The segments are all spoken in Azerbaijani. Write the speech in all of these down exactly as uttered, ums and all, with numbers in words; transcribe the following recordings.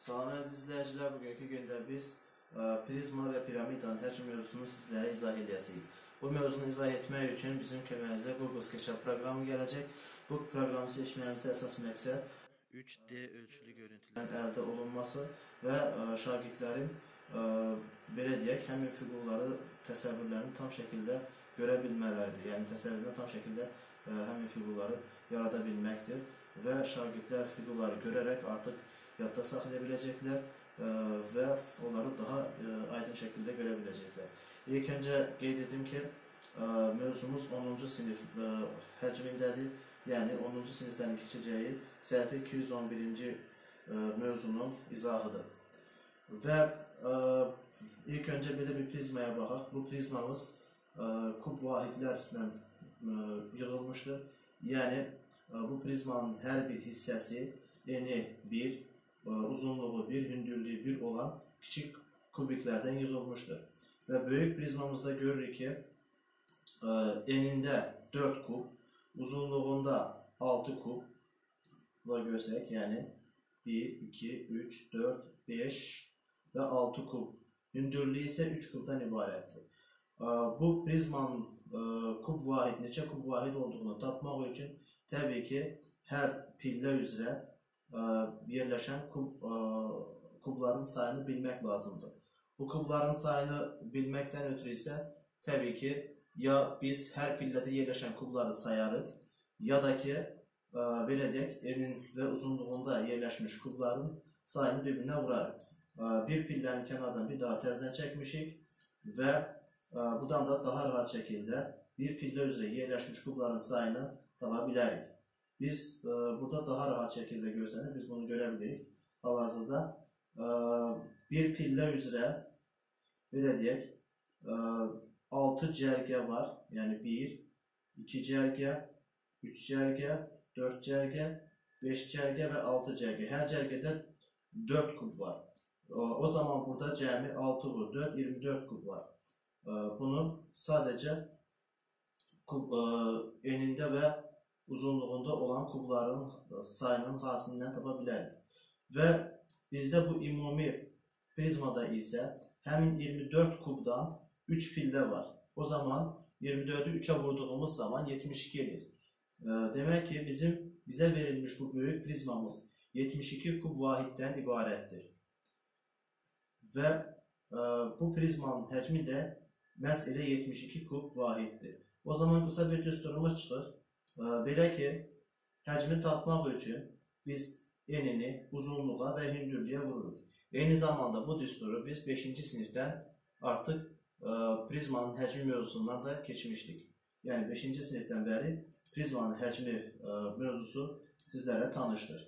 Salam əziz izləyicilər, bugünkü gündə biz ə, prizma və piramidanın həcm mövzusunu sizlərə izah edəcəyik. Bu mövzunu izah etmək üçün bizim köməyimizə Google SketchUp proqramı gələcək. Bu proqramı seçməyimizdə əsas məqsəd üç D ölçülü görüntülərin əldə olunması və ə, şagirdlərin ə, belə deyək, həmin fiqurları, təsəvvürlərini tam şəkildə görə bilmələridir. Yəni təsəvvürünü tam şəkildə ə, həmin fiqurları yarada bilməkdir və şagirdlər fiqurları görərək artıq yadda saxlaya biləcəklər ə, və onları daha ə, aydın şəkildə görə biləcəklər. İlk öncə qeyd edim ki, ə, mövzumuz onuncu sinif ə, həcmindədir. Yəni onuncu sinifdən keçəcəyi səhifə iki yüz on birinci ə, mövzunun izahıdır. Və ə, ilk öncə belə bir prizmaya baxaq. Bu prizmamız ə, kub vahidlərlə ə, yığılmışdır. Yəni ə, bu prizmanın hər bir hissəsi eni bir, uzunluğu bir, hündürlüyü bir olan kiçik kubiklərdən yığılmışdır. Və böyük prizmamızda görürük ki, enində dörd kub, uzunluğunda altı kub var görsək, yəni bir, iki, üç, dörd, beş və altı kub. Hündürlüyü isə üç kubdan ibarətdir. Bu prizmanın kub vahid, neçə kub vahid olduğunu tapmaq üçün təbii ki, hər pillə üzrə yerləşən kub, kubların sayını bilmək lazımdır. Bu kubların sayını bilməkdən ötürü isə təbii ki, ya biz hər pillədə yerləşən kubları sayarıq, ya da ki, belə deyək, enin və uzunluğunda yerləşmiş kubların sayını bir-birinə vurarıq. Bir pillənin kənardan bir daha təzdən çəkmişik və buradan da daha rahat şəkildə bir pillə üzrə yerləşmiş kubların sayını tapa bilərik. Biz e, burada daha rahat şəkildə görsənir, biz bunu görə bilirik. Hal-hazırda e, bir pillə üzrə, belə deyək, e, altı cərgə var. Yəni bir, iki cərgə, üç cərgə, dörd cərgə, beş cərgə və altı cərgə. Hər cərgədə dörd kub var. O, o zaman burada cəmi altı vur dörd, iyirmi dörd kub var. E, bunu sadəcə kub e, enində və uzunluğunda olan kubların sayının hasilindən tapa bilərik. Və bizdə bu ümumi prizmada isə həmin iyirmi dörd kubdan üç pillə var. O zaman iyirmi dördü üçə vurduğumuz zaman yetmiş iki edir. Demək ki, bizim bizə verilmiş bu böyük prizmamız yetmiş iki kub vahiddən ibarətdir. Və bu prizmanın həcmi də məhz elə yetmiş iki kub vahiddir. O zaman qısa bir düsturumuz çıxır. Belə ki, həcmi tapmaq üçün biz enini uzunluğa və hündürlüyə vururuq. Eyni zamanda bu düsturu biz beşinci sinifdən artıq prizmanın həcmi mövzusundan da keçmişdik. Yəni beşinci sinifdən bəri prizmanın həcmi mövzusu sizlərə tanışdır.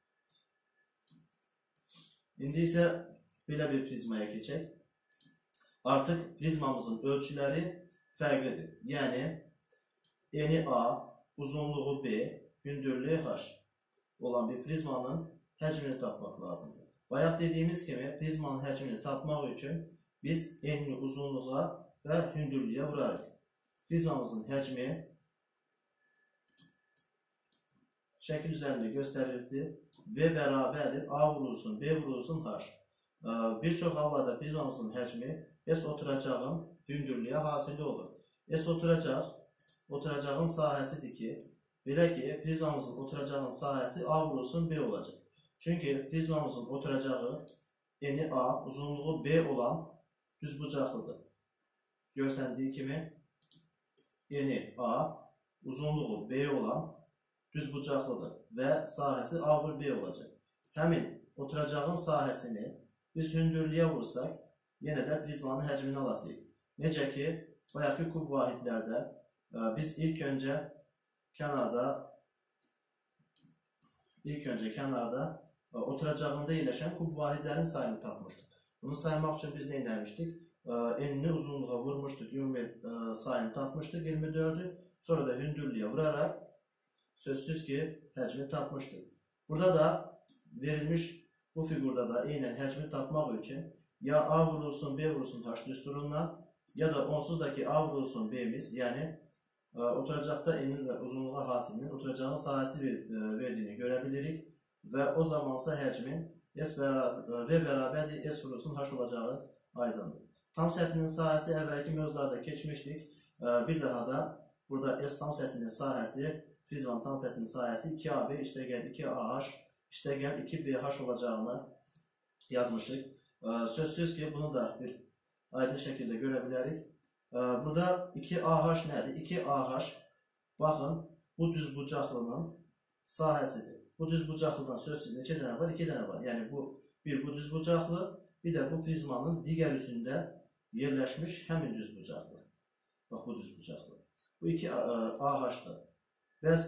İndi isə belə bir prizmaya keçək. Artıq prizmamızın ölçüləri fərqlidir. Yəni eni A, uzunluğu B, hündürlüyü H olan bir prizmanın həcmini tapmaq lazımdır. Bayaq dediyimiz kimi prizmanın həcmini tapmaq üçün biz enini uzunluğa və hündürlüyə vurarıq. Prizmamızın həcmi şəkil üzərində göstərildi. V bərabərdir A vurulsun, B vurulsun H. Bir çox hallarda prizmamızın həcmi S oturacağın hündürlüyə hasili olur. S oturacaq oturacağın sahəsidir ki, belə ki, prizmamızın oturacağın sahəsi A vurulsun B olacaq. Çünki prizmamızın oturacağı eni A, uzunluğu B olan düzbucaqlıdır. Görsəndiyi kimi eni A, uzunluğu B olan düzbucaqlıdır və sahəsi A vur B olacaq. Həmin oturacağın sahəsini biz hündürlüyə vursaq, yenə də prizmanın həcmini alasıyıq. Necə ki, bayaqki kub vahidlərdə biz ilk öncə kənarda ilk öncə kənarda oturacağında yerləşən kub vahidlərin sayını tapmışdıq. Bunu saymaq üçün biz nə etmişdik? Enini uzunluğa vurmuşduq, ümumi sayını tapmışdıq iyirmi dördü. Sonra da hündürlüyə vuraraq sözsüz ki, həcmi tapmışdıq. Burada da verilmiş bu fiqurda da eynən həcmi tapmaq üçün ya A vurulsun, B vurulsun H düsturundan, ya da onsuz da ki A vurulsun B'miz, yəni oturacaqda enin və uzunluğa hasilinin oturacağın sahəsi verdiyini görə bilirik və o zamansa həcmin S bərabər, V bərabərdir S vurulsun H olacağı aydındır. Tam səthinin sahəsi əvvəlki mövzularda keçmişdik. Bir daha da burada S tam səthinin sahəsi, prizmanın tam səthinin sahəsi iki A B üstəgəl iki A H üstəgəl iki B H olacağını yazmışıq. Sözsüz ki, bunu da bir aydın şəkildə görə bilərik. Burada iki A H nədir? iki A H, baxın, bu düzbucaqlının sahəsidir. Bu düzbucaqlıdan sözsüz neçə dənə var? iki dənə var. Yəni bu bir bu düzbucaqlı, bir də bu prizmanın digər üzündə yerləşmiş həmin düzbucaqlı. Bax, bu düzbucaqlı. Bu iki A H-dır. Bəs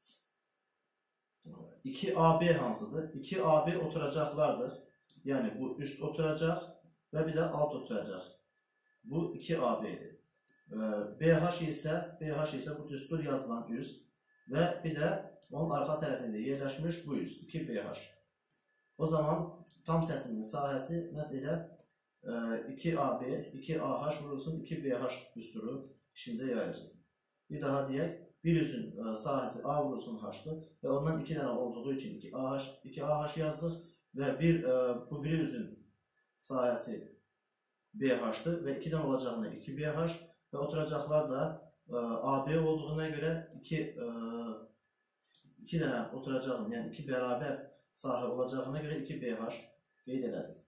iki A B hansıdır? iki A B oturacaqlardır. Yəni bu üst oturacaq və bir də alt oturacaq. Bu iki A B'dir. B H isə B H isə bu düstur yazılan üz və bir də onun arxa tərəfində yerləşmiş bu üz iki B H. O zaman tam səthinin sahəsi məsələ iki A B, iki A H vurulsun iki B H düsturu işimizə yarayacaq. Bir daha deyək, bir üzün sahəsi A vurulsun H-dır və ondan iki dənə olduğu üçün iki A H, iki A H yazdıq və bir, bu bir üzün sahəsi B H-dır və iki dənə olacağına iki B H və oturacaqlar da A B olduğuna görə iki, iki dənə oturacağın, yəni iki bərabər sahə olacağına görə iki B H qeyd elədik.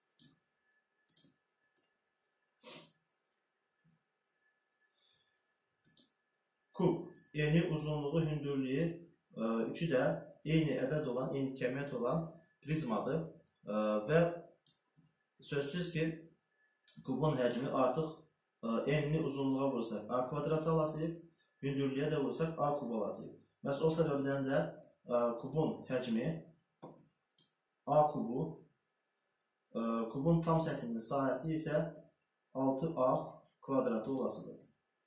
Kub, eni, uzunluğu, hündürlüyü, üçü də eyni ədəd olan, eyni kəmiyyət olan prizmadır və sözsüz ki, kubun həcmi artıq enini uzunluğa vursaq A kvadrat alasıyıq, hündürlüyə də vursaq A kub alasıyıq. Məs o səbəbdən də kubun həcmi A kubu, kubun tam səthinin sahəsi isə altı A kvadratı olasıdır.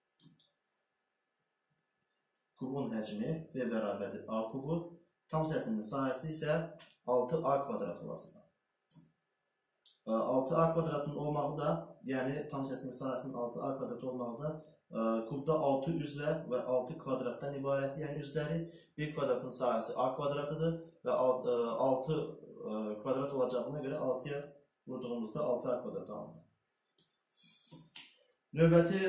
Kubun həcmi V bərabərdir A kubu, tam səthinin sahəsi isə altı A kvadrat olasıdır. altı A kvadratın olmağı da, yəni tam səthinin sahəsinin altı A kvadrat olmağı da kubda altı üzlər və altı kvadratdan ibarətdir. Yəni üzləri bir kvadratın sahəsi A kvadratıdır və altı kvadrat olacağına görə altıya vurduğumuzda altı A kvadrat alınır. Növbəti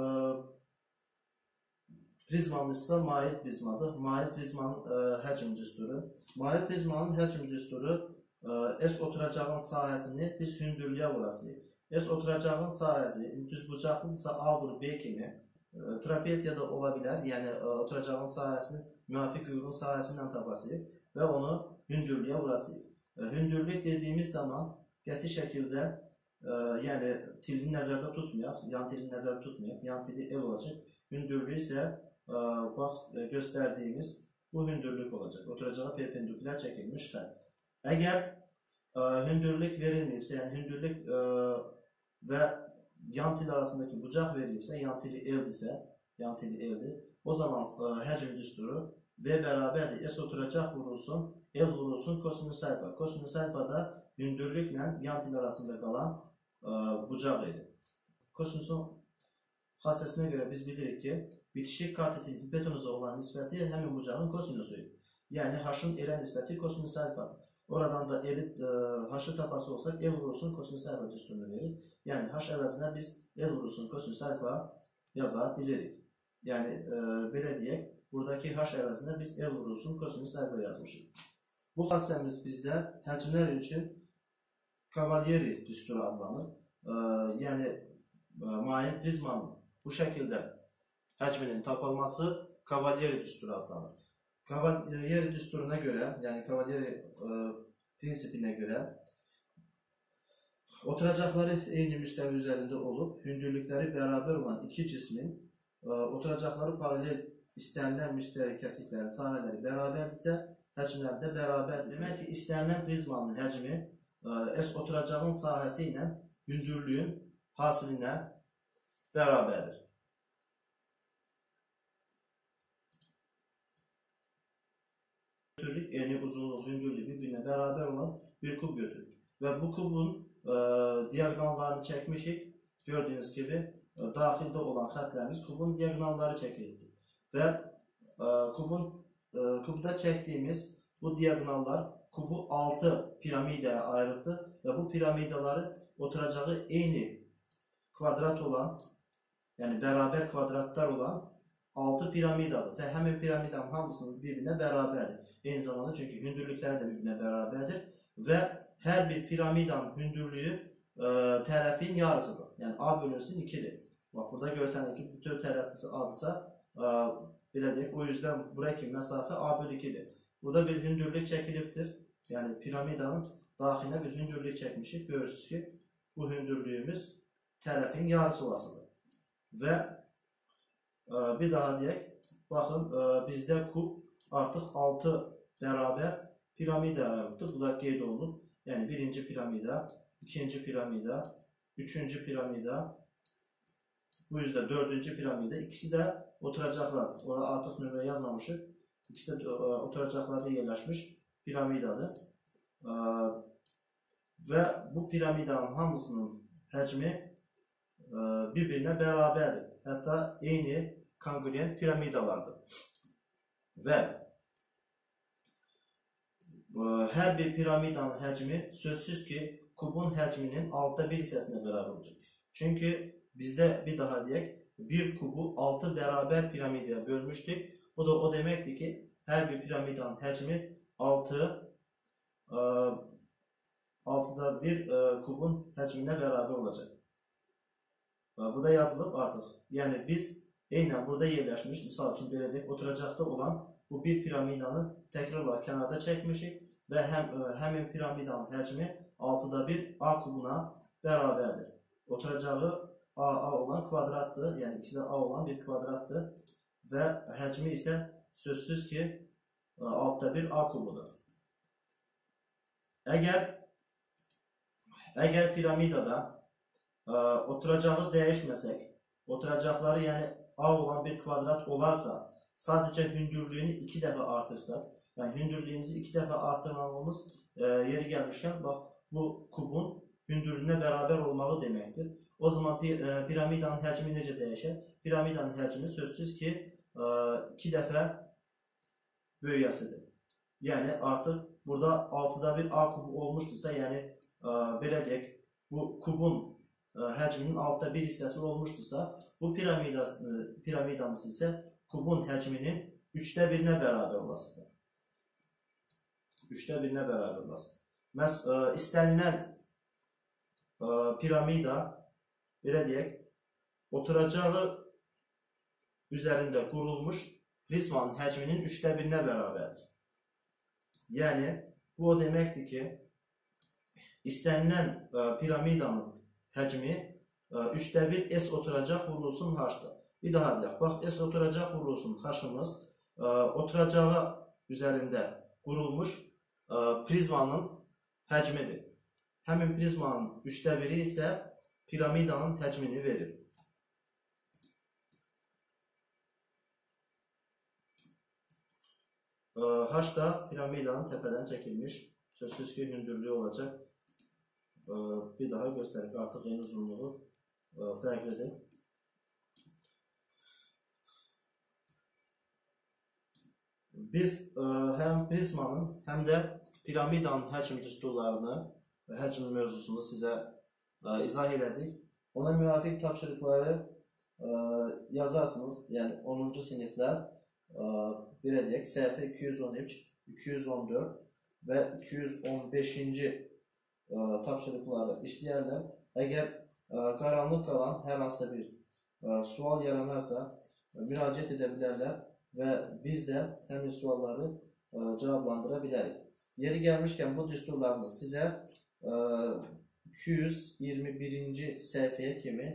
prizmanın isə mail prizmadır. Mail prizmanın həcm düsturu. Mail prizmanın həcm düsturu S oturacağın sahəsini biz hündürlüyə vurasıyıq. S oturacağın sahəsi düzbucaqlıdırsa A vur B kimi trapeziyada ola bilər. Yəni oturacağın sahəsini müvafiq uyğun sahəsindən tapasıyıq və onu hündürlüyə vurasıyıq. Hündürlük dediyimiz zaman qəti şəkildə yəni tilini nəzərdə tutmayaq, yan tilini nəzərdə tutmayaq, yan tili el olacaq. Hündürlüyü isə bax göstərdiyimiz bu hündürlük olacaq. Oturacağa perpendikülər çəkilmiş xətt. Əgər hündürlük verilməyibsə, yəni hündürlük və yan til arasındakı bucaq verilibsə, yan tili eldirsə, yan tili eldir, o zaman həcm düsturu V bərabərdir S oturacaq vurulsun, L vurulsun kosinüs alfa. Kosinüs alfa da hündürlüklə yan til arasında qalan bucaq edir. Kosinüsün xassəsinə görə biz bilirik ki, bitişik katetin hipotenuza olan nisbəti həmin bucağın kosinüsüdür. Yəni H-ın elə nisbəti kosinüs alfadır. Oradan da H-ı tapası olsaq, L vurulsun kosinüs alfa düsturunu verir. Yəni H əvəzinə biz L vurulsun kosinüs alfa yaza bilirik. Yəni belə deyək, buradakı H əvəzinə biz L vurulsun kosinüs alfa yazmışıq. Bu xassəmiz bizdə həcmlər üçün Cavalieri düsturu adlanır. Yəni mail prizmanın bu şəkildə həcminin tapılması Cavalieri düsturu adlanır. Cavalieri düsturuna görə, yəni Cavalieri prinsipinə görə oturacaqları eyni müstəvi üzərində olub, hündürlükləri bərabər olan iki cismin oturacaqları paralel istənilən müstəvi kəsiklərin sahələri bərabərdirsə, həcmləri də bərabərdir. Demək ki, istənilən prizmanın həcmi S oturacağın sahəsi ilə hündürlüyün hasilinə bərabərdir. Eni, uzunluq, hündürlüyü bir-birinə bərabər olan bir kub götürürük. Və bu kubun diagonallarını çəkmişik. Gördüyünüz kimi daxildə olan xətlərimiz kubun diagonalları çəkildi. Və kubun, kubda çəkdiyimiz bu diagonallar kubu altı piramidaya ayırıbdır ve bu piramidaları oturacağı eyni kvadrat olan, yani beraber kvadratlar olan altı piramidadır ve hemen piramidanın hamısının birbirine beraberdir. Eyni zamanda çünkü hündürlükleri de birbirine beraberdir ve her bir piramidanın hündürlüğü e, tərəfin yarısıdır. Yani A bölünsün ikidir. Bak burada görsen ki bütün tərəflisi A'dırsa e, belə deyək, o yüzden buraya mesafe A bölü ikidir. Burada bir hündürlük çekiliptir. Yani piramidanın daxiline bir hündürlük çekmişik. Görürsünüz ki bu hündürlüğümüz tərəfin yarısı olasıdır. Ve e, bir daha deyək, bakın e, bizde kub artık altı beraber piramida ayırıbdır. Bu da qeyd olunub. Yani birinci piramida, ikinci piramida, üçüncü piramida, bu yüzden dördüncü piramida. İkisi de oturacaklar. Orada artık nömrə yazmamışıq. İkisi de oturacaklarda yerleşmiş piramidadır. E, ve bu piramidanın hamısının həcmi e, birbirine beraberdir. Hatta eyni kongruent piramidalardır. Ve her bir piramidanın həcmi sözsüz ki kubun həcminin altıda bir hissəsinə beraber olacak. Çünkü bizde bir daha deyək, bir kubu altı beraber piramidaya bölmüştük. Bu da o demekti ki her bir piramidanın həcmi altı altıda bir kubun həcminə beraber olacak. Bu da yazılıb artıq. Yani biz eynən burada yerləşmiş, misal üçün belə deyək, oturacaqda olan bu bir piramidanı tekrar olaraq kənarda çəkmişik və həm, həmin piramidanın həcmi altıda bir A kubuna beraberdir. Oturacağı A, A olan kvadratdır, yəni ikisi də A olan bir kvadratdır və həcmi isə sözsüz ki altıda bir A kubudur. Əgər əgər piramidada ə, oturacağı dəyişməsək, oturacaqları yəni A olan bir kvadrat olarsa, sadece hündürlüğünü iki defa artırsak, yani hündürlüğümüzü iki defa artırmamız e, yeri gelmişken bak bu kubun hündürlüğüne beraber olmalı demektir. O zaman pir, e, piramidanın həcmi necə dəyişər? Piramidanın həcmi sözsüz ki e, iki defa böyüyəsidir. Yani artık burada altıda bir A kubu olmuşdursa, yani e, belə deyək, bu kubun e, həcminin altıda bir hissəsi olmuşdursa, bu piramidamız, e, piramidamız ise kubun həcminin üçdə birinə beraber olasıdır. Üçdə birinə beraber olasıdır. Məs ə, istənilən ə, piramida, belə deyək, oturacağı üzərində qurulmuş prizmanın həcminin üçdə birinə bərabərdir. Yəni, bu o deməkdir ki, istənilən ə, piramidanın həcmi ə, üçdə bir S oturacaq vurulsun H-dır. Bir daha deyək, bax S oturacaq vurulsun H-ımız ə, oturacağı üzərində qurulmuş ə, prizmanın həcmidir. Həmin prizmanın üçdə biri isə piramidanın həcmini verir. H da piramidanın təpədən çəkilmiş sözsüz ki hündürlüğü olacaq. Bir daha göstərik, artıq yeni uzunluğu fərqlidir. Biz həm prizmanın, həm də piramidanın həcm düsturlarını və həcm mövzusunu sizə izah elədik. Ona müvafiq tapşırıqları yazarsınız. Yəni onuncu siniflər, belə deyək, səhifə iki yüz on üç, iki yüz on dörd və iki yüz on beşinci tapşırıqları işləyərlər. Əgər qaranlıq qalan hər hansı bir sual yaranarsa müraciət edə bilərlər və biz də həmin sualları cavablandıra bilərik. Yeri gəlmişkən bu düsturlarını sizə iki yüz iyirmi birinci səhifəyə kimi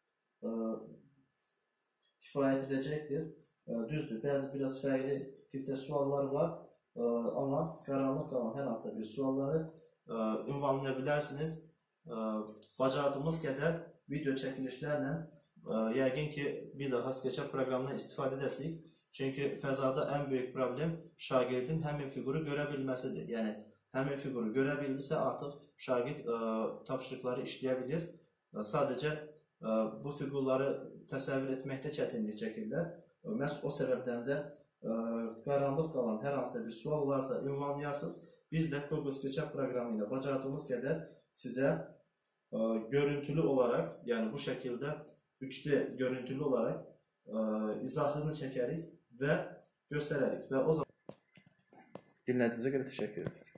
kifayət edəcəkdir. Düzdür, bəzi biraz fərqli tipdə suallar var, amma qaranlıq qalan hər hansı bir sualları ünvanlaya bilərsiniz. Bacardığımız qədər video çəkilişlərlə yəqin ki bir daha SketchUp proqramından istifadə edəsinik. Çünki fəzada ən böyük problem şagirdin həmin fiquru görə bilməsidir. Yəni həmin fiquru görə bildirsə artıq şagird tapşırıqları işləyə bilir. Sadəcə bu fiqurları təsəvvür etməkdə çətinlik çəkirlər. Məhz o səbəbdən də qaranlıq qalan hər hansı bir sual varsa ünvanlayarsınız Biz də Google SketchUp proqramı ilə bacardığımız qədər sizə ə, görüntülü olaraq, yəni bu şəkildə üç D görüntülü olaraq ə, izahını çəkərik və göstərərik və o zaman dinlədiyinizə görə təşəkkür edirik.